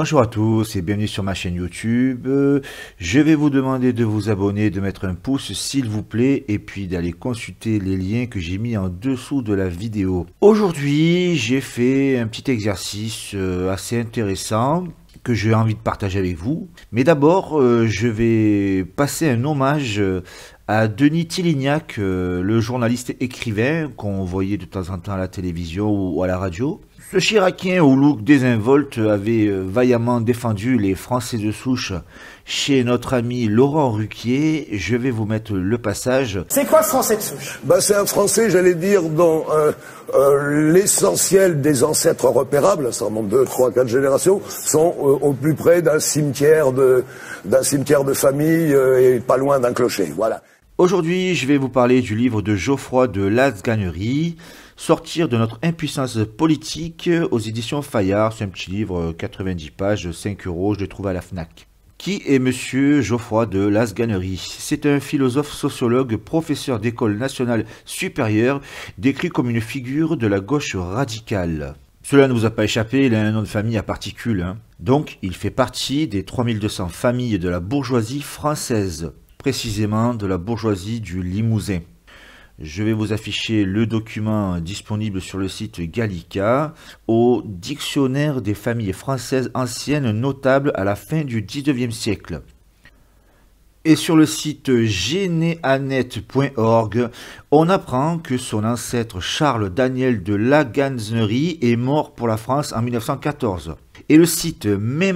Bonjour à tous et bienvenue sur ma chaîne YouTube. Je vais vous demander de vous abonner, de mettre un pouce s'il vous plaît et puis d'aller consulter les liens que j'ai mis en dessous de la vidéo. Aujourd'hui, j'ai fait un petit exercice assez intéressant que j'ai envie de partager avec vous. Mais d'abord, je vais passer un hommage à Denis Tillignac, le journaliste écrivain qu'on voyait de temps en temps à la télévision ou à la radio. Ce Chiracien au look désinvolte avait vaillamment défendu les Français de souche chez notre ami Laurent Ruquier. Je vais vous mettre le passage. C'est quoi Français de souche? C'est un Français, j'allais dire, dont l'essentiel des ancêtres repérables, ça remonte 2, 3, 4 générations, sont au plus près d'un cimetière de famille et pas loin d'un clocher. Voilà. Aujourd'hui, je vais vous parler du livre de Geoffroy de Lasgannerie, Sortir de notre impuissance politique, aux éditions Fayard. C'est un petit livre, 90 pages, 5 €, je l'ai trouvé à la Fnac. Qui est monsieur Geoffroy de Lasgannerie? C'est un philosophe sociologue, professeur d'école nationale supérieure, décrit comme une figure de la gauche radicale. Cela ne vous a pas échappé, il a un nom de famille à particules. Donc, il fait partie des 3200 familles de la bourgeoisie française, précisément de la bourgeoisie du Limousin. Je vais vous afficher le document disponible sur le site Gallica au dictionnaire des familles françaises anciennes notables à la fin du 19e siècle. Et sur le site geneanet.org, on apprend que son ancêtre Charles Daniel de Lasgannerie est mort pour la France en 1914. Et le site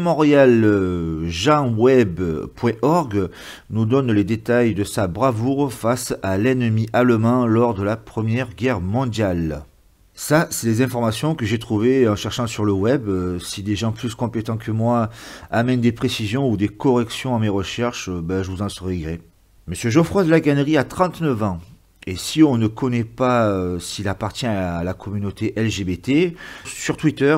mémorialjeanweb.org nous donne les détails de sa bravoure face à l'ennemi allemand lors de la Première Guerre mondiale. Ça, c'est les informations que j'ai trouvées en cherchant sur le web. Si des gens plus compétents que moi amènent des précisions ou des corrections à mes recherches, je vous en serai gré. Monsieur Geoffroy de Lasgannerie a 39 ans. Et si on ne connaît pas s'il appartient à la communauté LGBT, sur Twitter,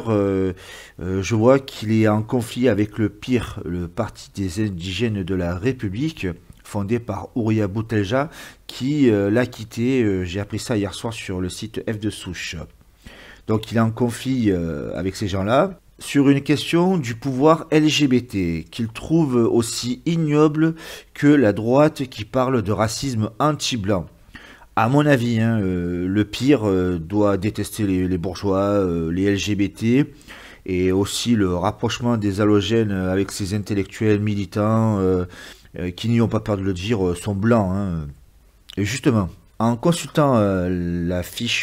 je vois qu'il est en conflit avec le PIR, le Parti des indigènes de la République, fondé par Ouria Boutelja, qui l'a quitté, j'ai appris ça hier soir sur le site F de Souche. Donc il est en conflit avec ces gens-là, sur une question du pouvoir LGBT, qu'il trouve aussi ignoble que la droite qui parle de racisme anti-blanc. À mon avis, le PIR doit détester les bourgeois, les LGBT, et aussi le rapprochement des halogènes avec ces intellectuels militants qui n'y ont pas peur de le dire, sont blancs. Et justement, en consultant la fiche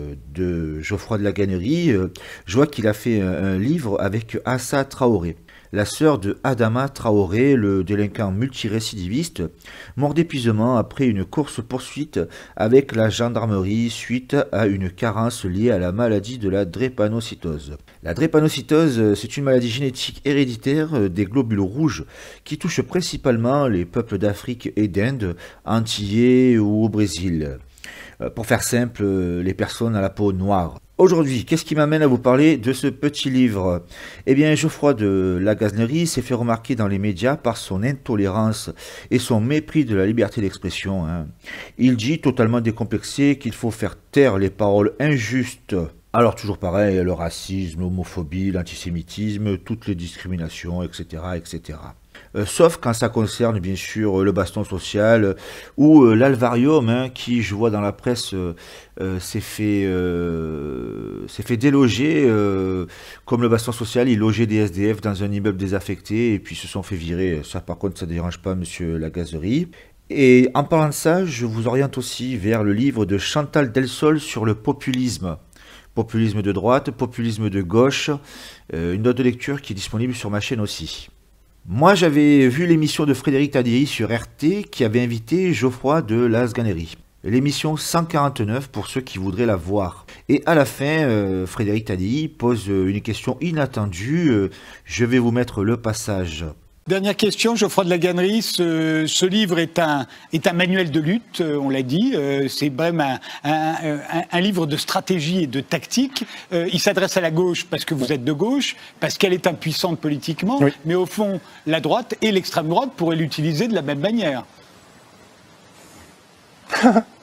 de Geoffroy de Lasgannerie, je vois qu'il a fait un livre avec Assa Traoré, la sœur de Adama Traoré, le délinquant multirécidiviste, mort d'épuisement après une course-poursuite avec la gendarmerie suite à une carence liée à la maladie de la drépanocytose. La drépanocytose, c'est une maladie génétique héréditaire des globules rouges qui touche principalement les peuples d'Afrique et d'Inde, antillais ou au Brésil. Pour faire simple, les personnes à la peau noire. Aujourd'hui, qu'est-ce qui m'amène à vous parler de ce petit livre? Eh bien, Geoffroy de Lasgannerie s'est fait remarquer dans les médias par son intolérance et son mépris de la liberté d'expression. Il dit, totalement décomplexé, qu'il faut faire taire les paroles injustes. Alors, toujours pareil, le racisme, l'homophobie, l'antisémitisme, toutes les discriminations, etc., etc. Sauf quand ça concerne bien sûr le baston social ou l'Alvarium, qui, je vois dans la presse, s'est fait déloger, comme le baston social, il logeait des SDF dans un immeuble désaffecté et puis se sont fait virer. Ça par contre, ça ne dérange pas monsieur Lasgannerie. Et en parlant de ça, je vous oriente aussi vers le livre de Chantal Delsol sur le populisme. Populisme de droite, populisme de gauche, une note de lecture qui est disponible sur ma chaîne aussi. Moi, j'avais vu l'émission de Frédéric Tadei sur RT qui avait invité Geoffroy de Lasgannerie. L'émission 149 pour ceux qui voudraient la voir. Et à la fin, Frédéric Tadei pose une question inattendue. Je vais vous mettre le passage. Dernière question, Geoffroy de Lasgannerie, ce livre est un manuel de lutte, on l'a dit, c'est vraiment un livre de stratégie et de tactique. Il s'adresse à la gauche parce que vous êtes de gauche, parce qu'elle est impuissante politiquement, oui. Mais au fond, la droite et l'extrême droite pourraient l'utiliser de la même manière.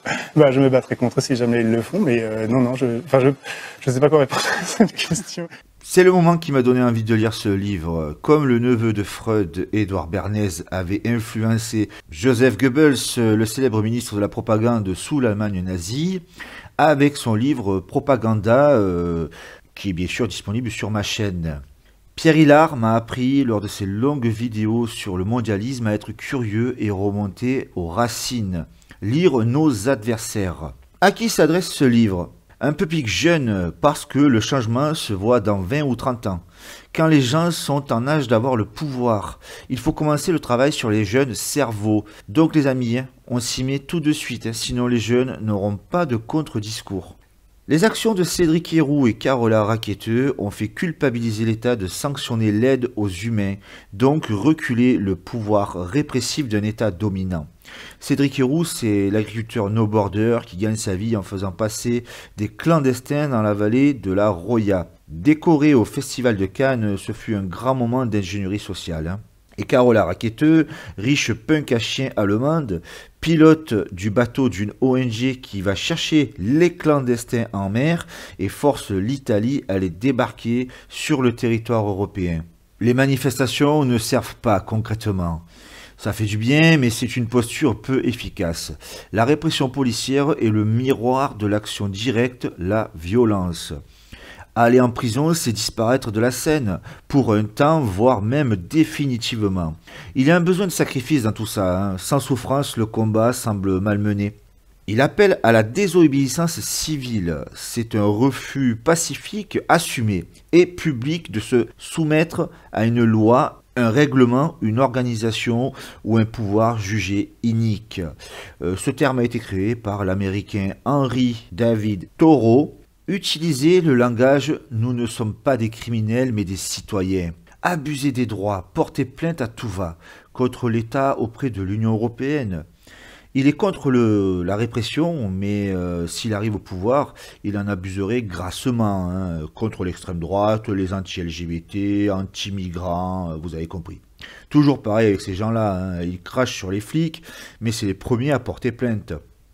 Bah, je me battrai contre si jamais ils le font, mais non, je sais pas quoi répondre à cette question. C'est le moment qui m'a donné envie de lire ce livre. Comme le neveu de Freud, Édouard Bernays, avait influencé Joseph Goebbels, le célèbre ministre de la propagande sous l'Allemagne nazie, avec son livre Propaganda, qui est bien sûr disponible sur ma chaîne. Pierre Hillard m'a appris lors de ses longues vidéos sur le mondialisme à être curieux et remonter aux racines, lire nos adversaires. À qui s'adresse ce livre ? Un public jeune parce que le changement se voit dans 20 ou 30 ans. Quand les gens sont en âge d'avoir le pouvoir, il faut commencer le travail sur les jeunes cerveaux. Donc les amis, on s'y met tout de suite, sinon les jeunes n'auront pas de contre-discours. Les actions de Cédric Herrou et Carola Rackete ont fait culpabiliser l'État de sanctionner l'aide aux humains, donc reculer le pouvoir répressif d'un État dominant. Cédric Herrou, c'est l'agriculteur no border qui gagne sa vie en faisant passer des clandestins dans la vallée de la Roya. Décoré au Festival de Cannes, ce fut un grand moment d'ingénierie sociale. Et Carola Rackete, riche punk à chien allemande, pilote du bateau d'une ONG qui va chercher les clandestins en mer et force l'Italie à les débarquer sur le territoire européen. Les manifestations ne servent pas concrètement. Ça fait du bien, mais c'est une posture peu efficace. La répression policière est le miroir de l'action directe, la violence. Aller en prison, c'est disparaître de la scène, pour un temps, voire même définitivement. Il y a un besoin de sacrifice dans tout ça, Sans souffrance, le combat semble malmené. Il appelle à la désobéissance civile. C'est un refus pacifique, assumé et public de se soumettre à une loi, un règlement, une organisation ou un pouvoir jugé inique. Ce terme a été créé par l'américain Henry David Thoreau. Utilisez le langage « nous ne sommes pas des criminels mais des citoyens ». Abuser des droits, porter plainte à tout va contre l'État auprès de l'Union européenne. Il est contre la répression, mais s'il arrive au pouvoir, il en abuserait grassement, contre l'extrême droite, les anti-LGBT, anti-migrants, vous avez compris. Toujours pareil avec ces gens-là, ils crachent sur les flics, mais c'est les premiers à porter plainte.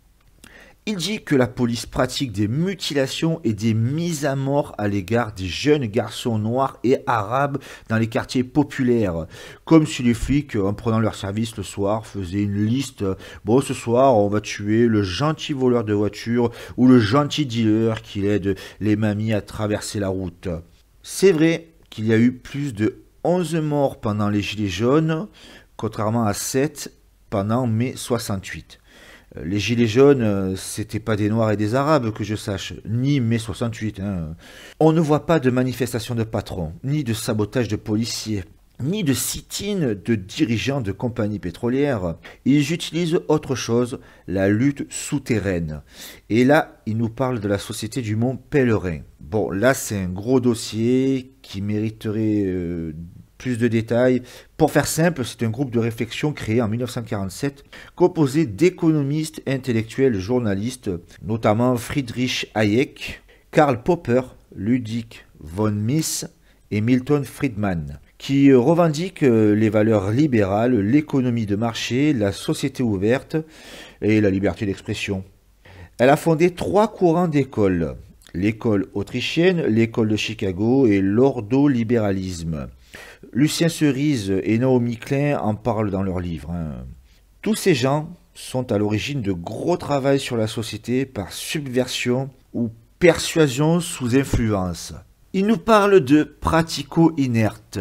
Il dit que la police pratique des mutilations et des mises à mort à l'égard des jeunes garçons noirs et arabes dans les quartiers populaires. Comme si les flics, en prenant leur service le soir, faisaient une liste. Bon, ce soir, on va tuer le gentil voleur de voiture ou le gentil dealer qui aide les mamies à traverser la route. C'est vrai qu'il y a eu plus de 11 morts pendant les Gilets jaunes, contrairement à 7 pendant mai 68. Les gilets jaunes, c'était pas des Noirs et des Arabes que je sache, ni mai 68. On ne voit pas de manifestation de patrons, ni de sabotage de policiers, ni de sit-in de dirigeants de compagnies pétrolières. Ils utilisent autre chose, la lutte souterraine. Et là, ils nous parlent de la Société du Mont Pèlerin. Bon, là, c'est un gros dossier qui mériterait plus de détails. Pour faire simple, c'est un groupe de réflexion créé en 1947, composé d'économistes, intellectuels, journalistes, notamment Friedrich Hayek, Karl Popper, Ludwig von Mises et Milton Friedman, qui revendiquent les valeurs libérales, l'économie de marché, la société ouverte et la liberté d'expression. Elle a fondé 3 courants d'école, l'école autrichienne, l'école de Chicago et l'ordolibéralisme. Lucien Cerise et Naomi Klein en parlent dans leurs livres. Tous ces gens sont à l'origine de gros travail sur la société par subversion ou persuasion sous influence. Ils nous parlent de pratico-inerte,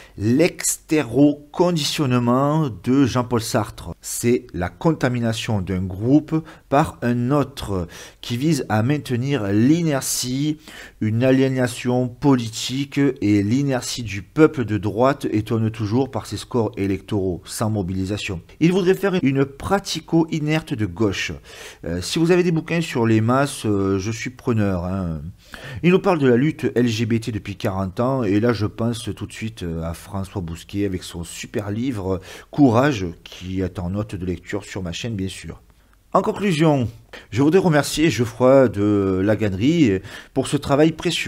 l'extéroconditionnement de Jean-Paul Sartre. C'est la contamination d'un groupe par un autre qui vise à maintenir l'inertie, une aliénation politique et l'inertie du peuple de droite étonne toujours par ses scores électoraux sans mobilisation. Il voudrait faire une pratico-inerte de gauche. Si vous avez des bouquins sur les masses, je suis preneur. Il nous parle de la lutte LGBT depuis 40 ans et là je pense tout de suite à François Bousquet avec son super livre Courage qui est en note de lecture sur ma chaîne bien sûr. En conclusion, je voudrais remercier Geoffroy de La Gannerie pour ce travail précieux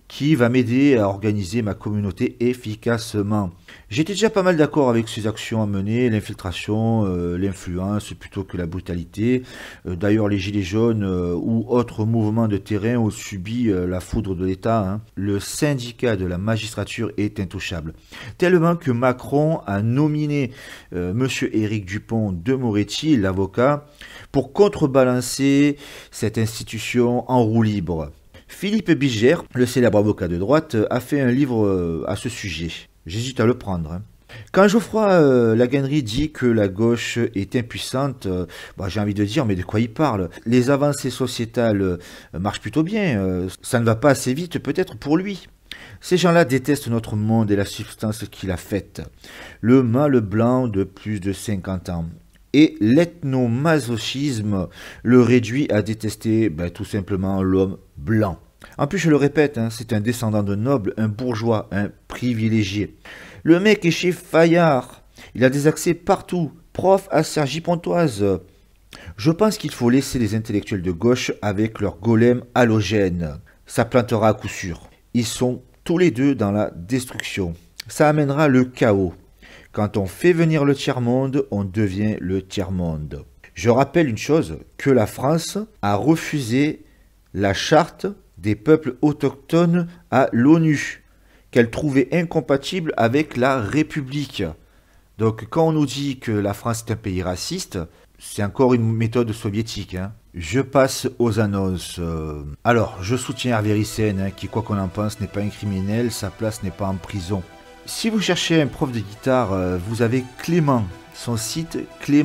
qui va m'aider à organiser ma communauté efficacement. J'étais déjà pas mal d'accord avec ces actions à mener, l'infiltration, l'influence plutôt que la brutalité. D'ailleurs, les Gilets jaunes ou autres mouvements de terrain ont subi la foudre de l'État. Hein. Le syndicat de la magistrature est intouchable. Tellement que Macron a nominé M. Éric Dupond-de Moretti, pour contrebalancer cette institution en roue libre. Philippe Bigère, le célèbre avocat de droite, a fait un livre à ce sujet. J'hésite à le prendre. Hein. Quand Geoffroy Lagannery dit que la gauche est impuissante, j'ai envie de dire, mais de quoi il parle? Les avancées sociétales marchent plutôt bien. Ça ne va pas assez vite peut-être pour lui. Ces gens-là détestent notre monde et la substance qu'il a faite. Le mâle blanc de plus de 50 ans. Et l'ethnomasochisme le réduit à détester tout simplement l'homme blanc. En plus, je le répète, c'est un descendant de noble, un bourgeois, un privilégié. Le mec est chez Fayard, il a des accès partout, prof à Cergy-Pontoise. Je pense qu'il faut laisser les intellectuels de gauche avec leur golem halogène. Ça plantera à coup sûr. Ils sont tous les deux dans la destruction. Ça amènera le chaos. Quand on fait venir le tiers-monde, on devient le tiers-monde. Je rappelle une chose, que la France a refusé la charte des peuples autochtones à l'ONU, qu'elle trouvait incompatible avec la République. Donc quand on nous dit que la France est un pays raciste, c'est encore une méthode soviétique. Hein. Je passe aux annonces. Alors, je soutiens Hervé Ryssen, qui, quoi qu'on en pense, n'est pas un criminel, sa place n'est pas en prison. Si vous cherchez un prof de guitare, vous avez Clément, son site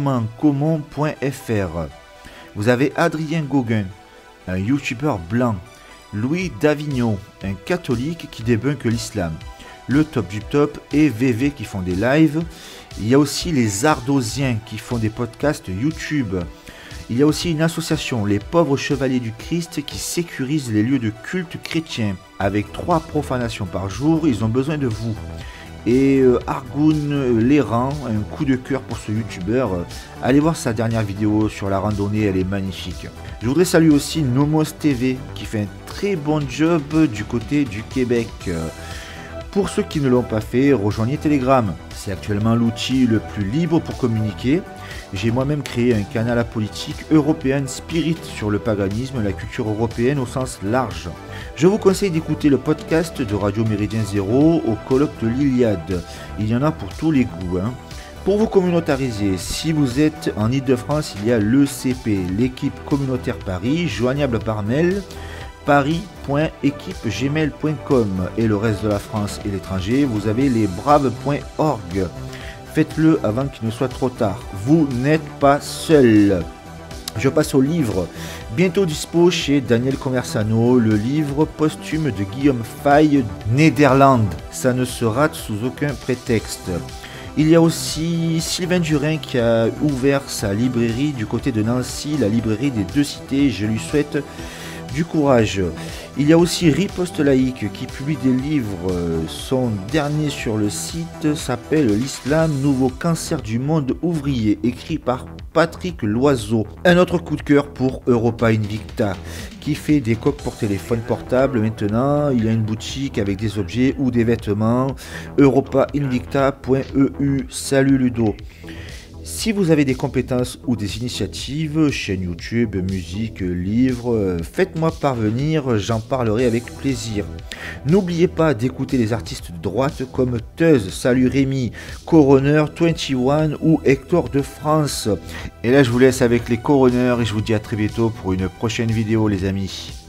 clémentcomon.fr. Vous avez Adrien Gauguin, un youtubeur blanc. Louis Davignon, un catholique qui débunk l'islam. Le top du top et VV qui font des lives. Il y a aussi les Ardosiens qui font des podcasts YouTube. Il y a aussi une association, les Pauvres Chevaliers du Christ, qui sécurise les lieux de culte chrétiens. Avec 3 profanations par jour, ils ont besoin de vous. Et Argoun Léran, un coup de cœur pour ce youtubeur. Allez voir sa dernière vidéo sur la randonnée, elle est magnifique. Je voudrais saluer aussi Nomos TV, qui fait un très bon job du côté du Québec. Pour ceux qui ne l'ont pas fait, rejoignez Telegram. C'est actuellement l'outil le plus libre pour communiquer. J'ai moi-même créé un canal apolitique European Spirit sur le paganisme, la culture européenne au sens large. Je vous conseille d'écouter le podcast de Radio Méridien Zéro au colloque de l'Iliade. Il y en a pour tous les goûts. Hein. Pour vous communautariser, si vous êtes en Ile-de-France, il y a l'ECP, l'équipe communautaire Paris, joignable par mail paris.équipegmail.com, et le reste de la France et l'étranger, vous avez lesbraves.org. Faites-le avant qu'il ne soit trop tard. Vous n'êtes pas seul. Je passe au livre. Bientôt dispo chez Daniel Commersano, le livre posthume de Guillaume Faye, Néderlande. Ça ne se rate sous aucun prétexte. Il y a aussi Sylvain Durin qui a ouvert sa librairie du côté de Nancy, la librairie des Deux Cités. Je lui souhaite du courage. Il y a aussi Riposte Laïque qui publie des livres. Son dernier sur le site s'appelle L'Islam, nouveau cancer du monde ouvrier, écrit par Patrick Loiseau. Un autre coup de cœur pour Europa Invicta qui fait des coques pour téléphone portable. Maintenant, il y a une boutique avec des objets ou des vêtements. europainvicta.eu. Salut Ludo. Si vous avez des compétences ou des initiatives, chaîne YouTube, musique, livres, faites-moi parvenir, j'en parlerai avec plaisir. N'oubliez pas d'écouter les artistes de droite comme Teuz, Salut Rémi, Coroner 21 ou Hector de France. Et là je vous laisse avec les Coroners et je vous dis à très bientôt pour une prochaine vidéo les amis.